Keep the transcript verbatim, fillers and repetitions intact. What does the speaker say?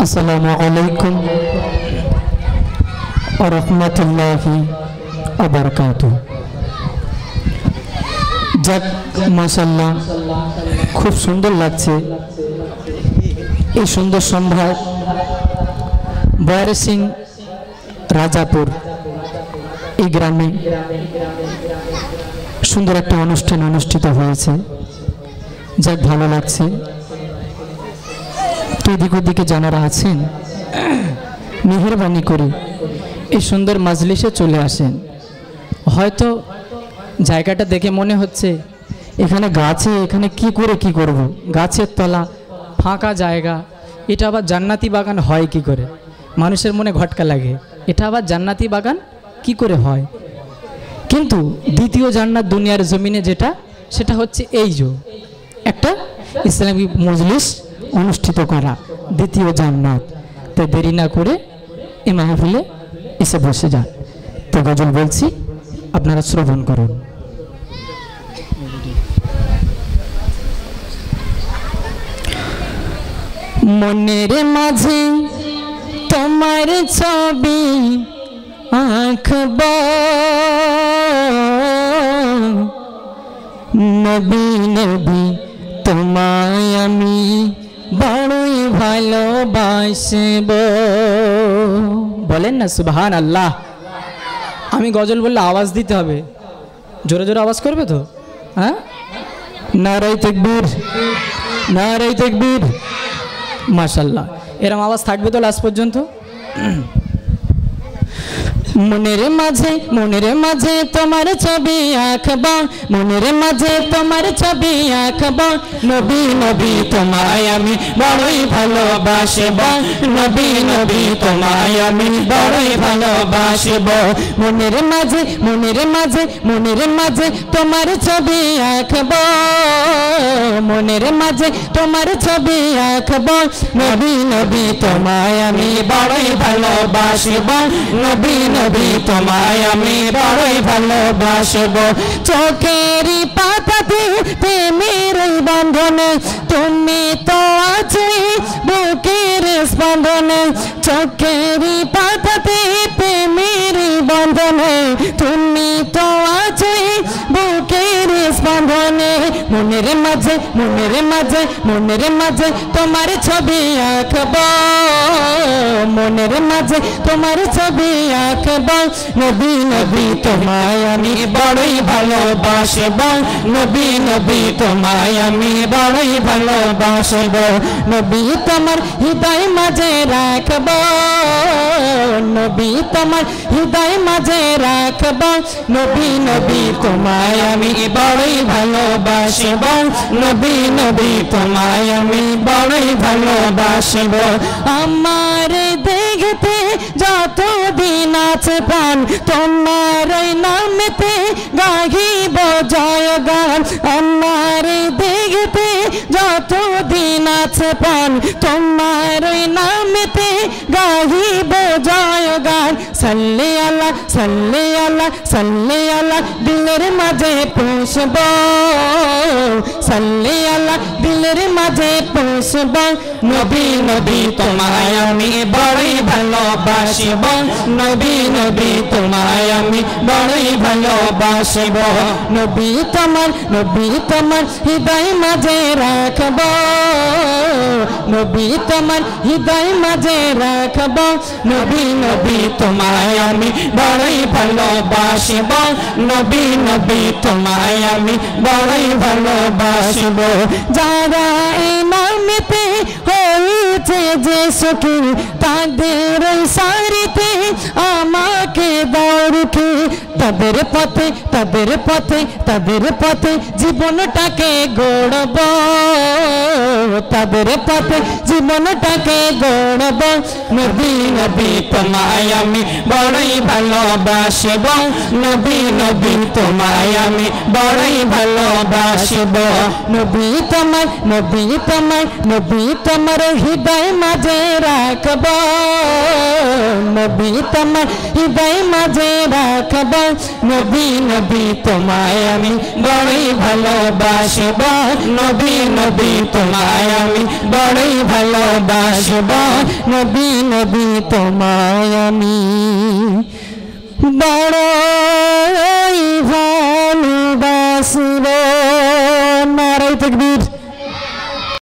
আসসালামু আলাইকুম ওয়া রাহমাতুল্লাহি ওয়া বারাকাতুহু। যাক মাশাআল্লাহ, খুব সুন্দর লাগছে এই সুন্দর সন্ধ্যায় বয়ারে সিং রাজাপুর এই গ্রামে সুন্দর একটা অনুষ্ঠান অনুষ্ঠিত হয়েছে। যাক ভালো লাগছে। তো এদিক ওদিকে যারা আছেন মেহেরবানি করে এই সুন্দর মাজলিসে চলে আসেন। হয়তো জায়গাটা দেখে মনে হচ্ছে এখানে গাছে, এখানে কি করে কি করব, গাছের তলা, ফাঁকা জায়গা, এটা আবার জান্নাতি বাগান হয় কি করে? মানুষের মনে ঘটকা লাগে, এটা আবার জান্নাতি বাগান কি করে হয়? কিন্তু দ্বিতীয় জান্নাত দুনিয়ার জমিনে যেটা, সেটা হচ্ছে এই যে একটা ইসলামী মজলিস অনুষ্ঠিত করা, দ্বিতীয় জান্নাত। তো দেরি না করে এই মাহফিলে এসে বসে যান। তো গজল বলছি, আপনারা শ্রবণ করুন। মনের মাঝে তোমার ছবি আঁকব, নবী নবী তোমায় আমি বড়ই ভালোবাসব। বলেন না সুবহান আল্লাহ। আমি গজল বললে আওয়াজ দিতে হবে, জোরে জোরে আওয়াজ করবে তো? হ্যাঁ, নারায়ে তাকবীর, নারায়ে তাকবীর। মাশাআল্লাহ, এরকম আওয়াজ থাকবে তো লাস্ট পর্যন্ত। মনের মাঝে মনের মাঝে তোমার ছবি আঁকব, মনের মাঝে তোমার ছবি আঁকব, নবী নবী তোমায় আমি বড়ই ভালোবাসব, নবী নবী তোমায় আমি বড়ই ভালোবাসব। মনের মাঝে মনের মাঝে মনের মাঝে তোমার ছবি আঁকব, মনের মাঝে তোমার ছবি আঁকব, নবী নবী তোমায় আমি বড়ই ভালোবাসব, নবী নবী তোমায় আমি বড়ই ভালোবাসব। চোখেরই পাতাতে প্রেমের বন্ধনে তুমি তো আছোই বুকের স্পন্দনে, চোখেরই পাতাতে প্রেমের বন্ধনে তুমি তো আছোই বুকের স্পন্দনে। মনের মাঝে মনের মাঝে মনের মাঝে তোমার ছবি আঁকব, মনের মাঝে তোমার ছবি আঁকব, নবী নবী তোমায় আমি বড়ই ভালোবাসব, নবী নবী তোমায় আমি বড়ই ভালোবাসব। নবী তোমার হৃদয় মাঝে রাখব, নবী তোমার হৃদয় মাঝে রাখব, নবী নবী তোমায় আমি বড়ই ভালোবাসব, নবী নবী তোমায় আমি বড়ই ভালোবাসব। আমার দেখতে যতদিন আছে প্রাণ তোমার নামেতে গাহিব জয়গান, আমার দেখতে যতদিন আছে প্রাণ তোমার নামেতে গাহিব জয়গান। সাল্লি আলা সাল্লি আলা সাল্লি আলা দিলের মাঝে পুষব, সাল্লি আলা দিলের মাঝে পুষব, নবী নবী তোমায় আমি বড়ই ভালোবাসব, নবী নবী তোমায় আমি বড়ই ভালোবাসব। নবী তোমার নবী তোমার হৃদয় মাঝে রাখব, নবী তোমার হৃদয় মাঝে রাখব, নবী নবী তোমায় আমি বড়ই ভালোবাসব, নবী নবী তোমায় আমি বড়ই ভালোবাসব। যারা এই নামেতে হয়েছে যে সুখী তাদের সারিতে আমাকে দৌড়কে, তাদের পথে তাদের পথে তাদের পথে জীবনটাকে গড়ব, তাদের পথে জীবনটাকে গড়ব, নবী নবী তোমায় আমি বড়ই ভালোবাসব, নবী নবী তোমায় আমি বড়ই ভালোবাসব। নবী তোমার নবী তোমার নবী তোমার হৃদয় মাঝে রাখব, নবী তোমার হৃদয় মাঝে রাখব নবী নবী তোমায় আমি বড়ই ভালোবাসব নবী নবী তোমায় আমি বড়ই ভালোবাসব নবী নবী তোমায় আমি বড়ই ভালোবাসব। নারায়ে তাকবীর।